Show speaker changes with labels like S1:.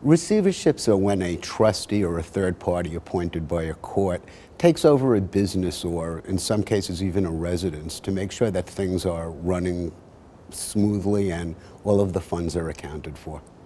S1: Receiverships are when a trustee or a third party appointed by a court takes over a business or, in some cases, even a residence to make sure that things are running smoothly and all of the funds are accounted for.